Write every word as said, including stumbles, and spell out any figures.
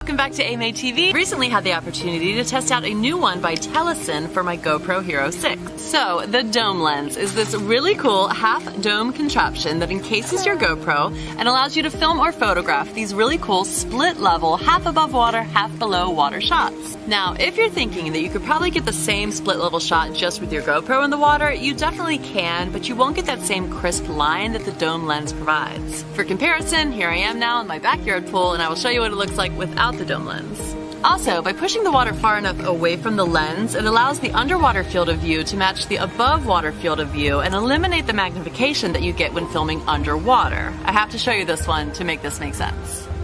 Welcome back to AMA T V. Recently had the opportunity to test out a new one by Telesin for my GoPro Hero six. So the dome lens is this really cool half dome contraption that encases your GoPro and allows you to film or photograph these really cool split level, half above water, half below water shots. Now, if you're thinking that you could probably get the same split level shot just with your GoPro in the water, you definitely can, but you won't get that same crisp line that the dome lens provides. For comparison, here I am now in my backyard pool, and I will show you what it looks like without the dome lens. Also, by pushing the water far enough away from the lens, it allows the underwater field of view to match the above water field of view and eliminate the magnification that you get when filming underwater. I have to show you this one to make this make sense.